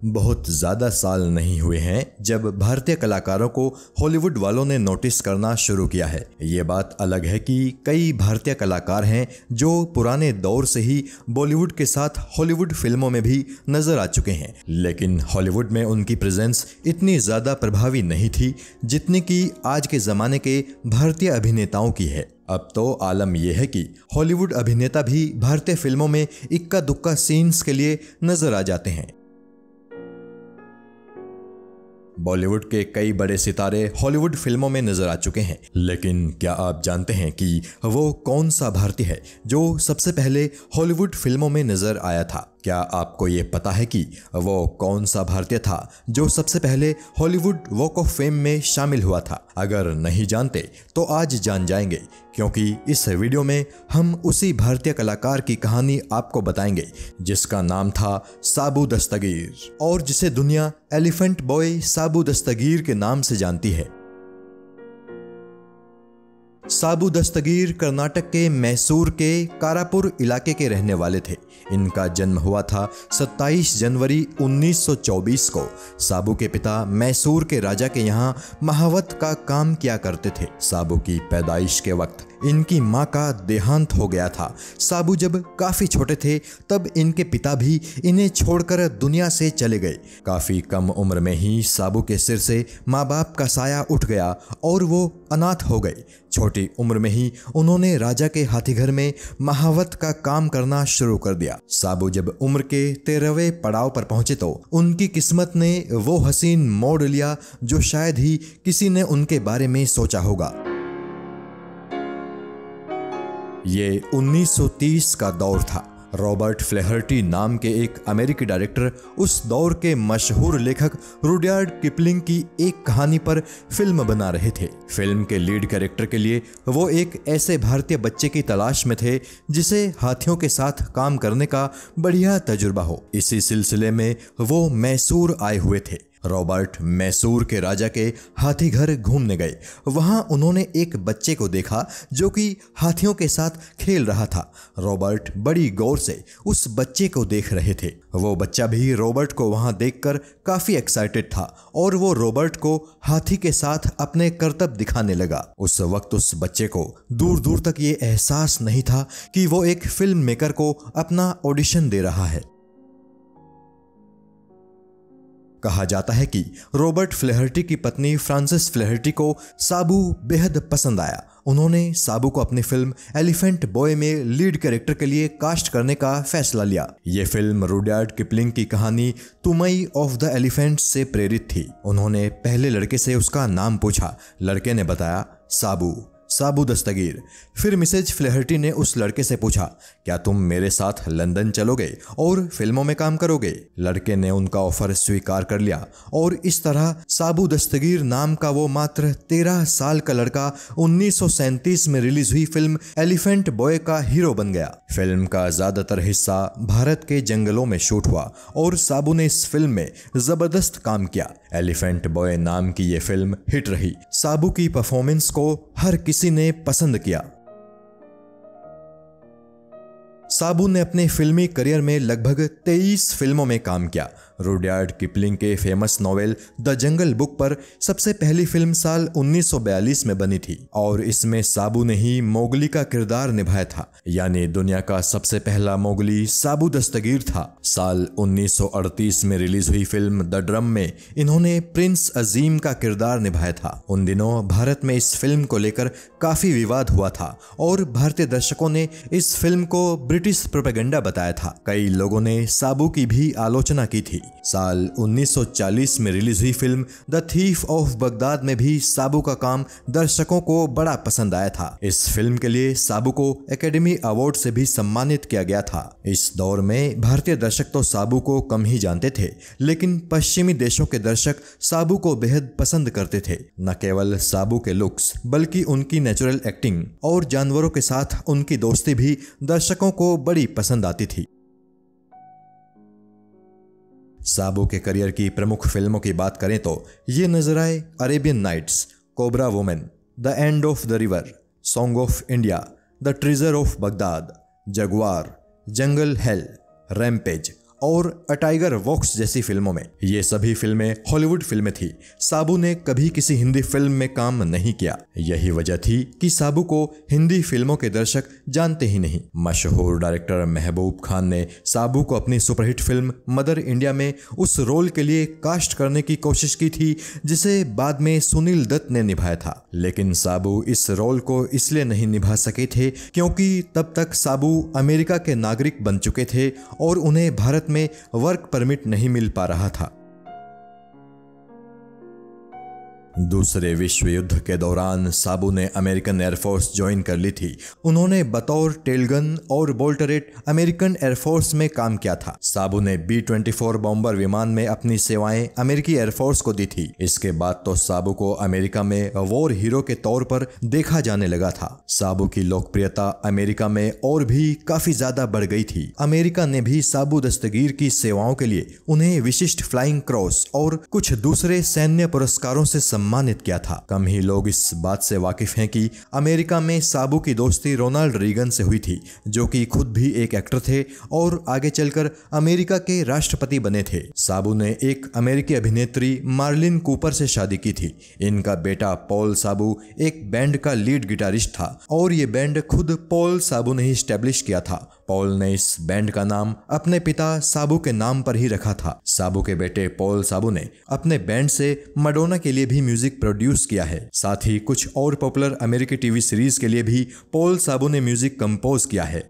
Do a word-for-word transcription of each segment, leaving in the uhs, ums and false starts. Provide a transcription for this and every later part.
बहुत ज़्यादा साल नहीं हुए हैं जब भारतीय कलाकारों को हॉलीवुड वालों ने नोटिस करना शुरू किया है। ये बात अलग है कि कई भारतीय कलाकार हैं जो पुराने दौर से ही बॉलीवुड के साथ हॉलीवुड फिल्मों में भी नजर आ चुके हैं, लेकिन हॉलीवुड में उनकी प्रेजेंस इतनी ज़्यादा प्रभावी नहीं थी जितनी कि आज के ज़माने के भारतीय अभिनेताओं की है। अब तो आलम यह है कि हॉलीवुड अभिनेता भी भारतीय फिल्मों में इक्का दुक्का सीन्स के लिए नजर आ जाते हैं। बॉलीवुड के कई बड़े सितारे हॉलीवुड फिल्मों में नजर आ चुके हैं, लेकिन क्या आप जानते हैं कि वो कौन सा भारतीय है जो सबसे पहले हॉलीवुड फिल्मों में नजर आया था? क्या आपको ये पता है कि वो कौन सा भारतीय था जो सबसे पहले हॉलीवुड वॉक ऑफ फेम में शामिल हुआ था? अगर नहीं जानते तो आज जान जाएंगे, क्योंकि इस वीडियो में हम उसी भारतीय कलाकार की कहानी आपको बताएंगे जिसका नाम था साबू दस्तगीर और जिसे दुनिया एलिफेंट बॉय साबू दस्तगीर के नाम से जानती है। साबू दस्तगीर कर्नाटक के मैसूर के कारापुर इलाके के रहने वाले थे। इनका जन्म हुआ था सत्ताईस जनवरी उन्नीस सौ चौबीस को। साबू के पिता मैसूर के राजा के यहाँ महावत का काम किया करते थे। साबू की पैदाइश के वक्त इनकी माँ का देहांत हो गया था। साबू जब काफ़ी छोटे थे तब इनके पिता भी इन्हें छोड़कर दुनिया से चले गए। काफ़ी कम उम्र में ही साबू के सिर से माँ बाप का साया उठ गया और वो अनाथ हो गए। छोटी उम्र में ही उन्होंने राजा के हाथीघर में महावत का काम करना शुरू कर दिया। साबू जब उम्र के तेरहवें पड़ाव पर पहुंचे तो उनकी किस्मत ने वो हसीन मोड़ लिया जो शायद ही किसी ने उनके बारे में सोचा होगा। ये उन्नीस सौ तीस का दौर था। रॉबर्ट फ्लेहर्टी नाम के एक अमेरिकी डायरेक्टर उस दौर के मशहूर लेखक रुडयार्ड किपलिंग की एक कहानी पर फिल्म बना रहे थे। फिल्म के लीड कैरेक्टर के लिए वो एक ऐसे भारतीय बच्चे की तलाश में थे जिसे हाथियों के साथ काम करने का बढ़िया तजुर्बा हो। इसी सिलसिले में वो मैसूर आए हुए थे। रॉबर्ट मैसूर के राजा के हाथी घर घूमने गए। वहां उन्होंने एक बच्चे को देखा जो कि हाथियों के साथ खेल रहा था। रॉबर्ट बड़ी गौर से उस बच्चे को देख रहे थे। वो बच्चा भी रॉबर्ट को वहां देखकर काफी एक्साइटेड था और वो रॉबर्ट को हाथी के साथ अपने करतब दिखाने लगा। उस वक्त उस बच्चे को दूर दूर तक ये एहसास नहीं था कि वो एक फिल्म मेकर को अपना ऑडिशन दे रहा है। कहा जाता है कि रॉबर्ट फ्लेहर्टी की पत्नी फ्रांसिस फ्लेहर्टी को साबू बेहद पसंद आया। उन्होंने साबू को अपनी फिल्म एलिफेंट बॉय में लीड कैरेक्टर के लिए कास्ट करने का फैसला लिया। ये फिल्म रुडयार्ड किपलिंग की कहानी तुमई ऑफ द एलिफेंट्स से प्रेरित थी। उन्होंने पहले लड़के से उसका नाम पूछा। लड़के ने बताया साबू साबू दस्तगीर। फिर मिसेज फ्लेहर्टी ने उस लड़के से पूछा, क्या तुम मेरे साथ लंदन चलोगे और फिल्मों में काम करोगे? लड़के ने उनका ऑफर स्वीकार कर लिया और इस तरह साबू दस्तगीर नाम का वो मात्र तेरह साल का लड़का उन्नीस सौ सैंतीस में रिलीज हुई फिल्म एलिफेंट बॉय का हीरो बन गया। फिल्म का ज्यादातर हिस्सा भारत के जंगलों में शूट हुआ और साबू ने इस फिल्म में जबरदस्त काम किया। एलिफेंट बॉय नाम की ये फिल्म हिट रही। साबू की परफॉर्मेंस को हर किसी ने पसंद किया। साबू ने अपने फिल्मी करियर में लगभग तेईस फिल्मों में काम किया। रुडयार्ड किपलिंग के famous novel the jungle book पर सबसे पहली फिल्म साल उन्नीस सौ बयालीस में बनी थी और इसमें साबू ने ही मोगली का किरदार निभाया था, यानी दुनिया का सबसे पहला मोगली साबू दस्तगीर था। साल उन्नीस सौ अड़तीस में रिलीज हुई फिल्म द ड्रम में इन्होंने प्रिंस अजीम का किरदार निभाया था। उन दिनों भारत में इस फिल्म को लेकर काफी विवाद हुआ था और भारतीय दर्शकों ने इस फिल्म को ब्रिटिश प्रोपेगेंडा बताया था। कई लोगों ने साबू की भी आलोचना की थी। साल उन्नीस सौ चालीस में रिलीज हुई film the thief of Baghdad में भी साबू का काम दर्शकों को बड़ा पसंद आया था। इस फिल्म के लिए साबू को एकेडमी अवार्ड से भी सम्मानित किया गया था। इस दौर में भारतीय दर्शक तो साबू को कम ही जानते थे, लेकिन पश्चिमी देशों के दर्शक साबू को बेहद पसंद करते थे। न केवल साबू के लुक्स बल्कि उनकी नेचुरल एक्टिंग और जानवरों के साथ उनकी दोस्ती भी दर्शकों को बड़ी पसंद आती थी। साबू के करियर की प्रमुख फिल्मों की बात करें तो ये नजर आए Arabian nights, cobra woman, the end of the river, song of India, the treasure of Baghdad, jaguar, jungle hell, rampage और अ टाइगर वॉक्स जैसी फिल्मों में। ये सभी फिल्में हॉलीवुड फिल्में थी। साबू ने कभी किसी हिंदी फिल्म में काम नहीं किया। यही वजह थी कि साबू को हिंदी फिल्मों के दर्शक जानते ही नहीं। मशहूर डायरेक्टर महबूब खान ने साबू को अपनी सुपरहिट फिल्म मदर इंडिया में उस रोल के लिए कास्ट करने की कोशिश की थी जिसे बाद में सुनील दत्त ने निभाया था। लेकिन साबू इस रोल को इसलिए नहीं निभा सके थे क्योंकि तब तक साबू अमेरिका के नागरिक बन चुके थे और उन्हें भारत में वर्क परमिट नहीं मिल पा रहा था। दूसरे विश्व युद्ध के दौरान साबू ने अमेरिकन एयरफोर्स ज्वाइन कर ली थी। उन्होंने बतौर टेलगन और बोल्टरेट अमेरिकन एयरफोर्स में काम किया था। साबू ने बी ट्वेंटी फोर बॉम्बर विमान में अपनी सेवाएं अमेरिकी एयरफोर्स को दी थी। इसके बाद तो साबू को अमेरिका में वॉर हीरो के तौर पर देखा जाने लगा था। साबू की लोकप्रियता अमेरिका में और भी काफी ज्यादा बढ़ गई थी। अमेरिका ने भी साबू दस्तगीर की सेवाओं के लिए उन्हें विशिष्ट फ्लाइंग क्रॉस और कुछ दूसरे सैन्य पुरस्कारों से सम्मानित किया था। कम ही लोग इस बात से वाकिफ हैं कि अमेरिका में साबू की दोस्ती रोनाल्ड रीगन से हुई थी, जो कि खुद भी एक एक्टर थे और आगे चलकर अमेरिका के राष्ट्रपति बने थे। साबू ने एक अमेरिकी अभिनेत्री मार्लिन कूपर से शादी की थी। इनका बेटा पॉल साबू एक बैंड का लीड गिटारिस्ट था और ये बैंड खुद पॉल साबू ने ही स्टैब्लिश किया था। पॉल ने इस बैंड का नाम अपने पिता साबू के नाम पर ही रखा था। साबू के बेटे पॉल साबू ने अपने बैंड से मडोना के लिए भी म्यूजिक प्रोड्यूस किया है। साथ ही कुछ और पॉपुलर अमेरिकी टीवी सीरीज के लिए भी पॉल साबू ने म्यूजिक कंपोज किया है।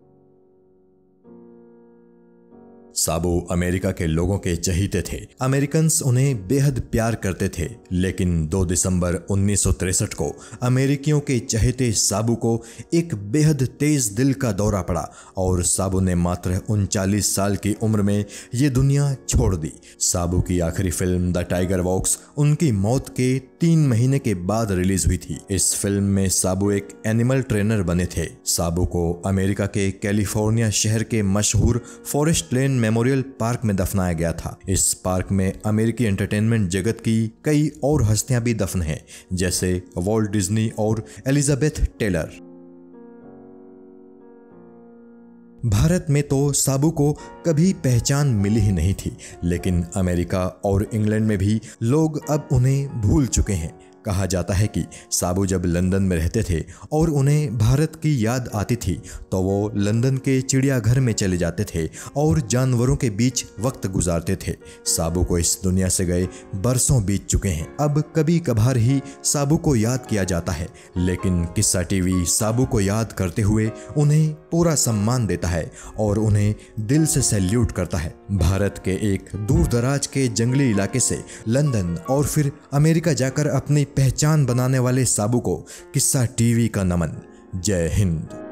साबू अमेरिका के लोगों के चहीते थे। अमेरिकन्स उन्हें बेहद प्यार करते थे। लेकिन दो दिसंबर उन्नीस सौ तिरसठ को अमेरिकियों के चहेते साबू को एक बेहद तेज दिल का दौरा पड़ा और साबू ने मात्र उनचालीस साल की उम्र में ये दुनिया छोड़ दी। साबू की आखिरी फिल्म द टाइगर वॉक्स उनकी मौत के तीन महीने के बाद रिलीज हुई थी। इस फिल्म में साबू एक एनिमल ट्रेनर बने थे। साबू को अमेरिका के कैलिफोर्निया शहर के मशहूर फॉरेस्ट लेन मेमोरियल पार्क में दफनाया गया था। इस पार्क में अमेरिकी एंटरटेनमेंट जगत की कई और हस्तियां भी दफन हैं, जैसे वॉल्ट डिज्नी और एलिजाबेथ टेलर। भारत में तो साबू को कभी पहचान मिली ही नहीं थी, लेकिन अमेरिका और इंग्लैंड में भी लोग अब उन्हें भूल चुके हैं। कहा जाता है कि साबू जब लंदन में रहते थे और उन्हें भारत की याद आती थी तो वो लंदन के चिड़ियाघर में चले जाते थे और जानवरों के बीच वक्त गुजारते थे। साबू को इस दुनिया से गए बरसों बीत चुके हैं। अब कभी कभार ही साबू को याद किया जाता है, लेकिन किस्सा टीवी साबू को याद करते हुए उन्हें पूरा सम्मान देता है और उन्हें दिल से सैल्यूट करता है। भारत के एक दूर दराज के जंगली इलाके से लंदन और फिर अमेरिका जाकर अपनी पहचान बनाने वाले साबू को किस्सा टीवी का नमन। जय हिंद।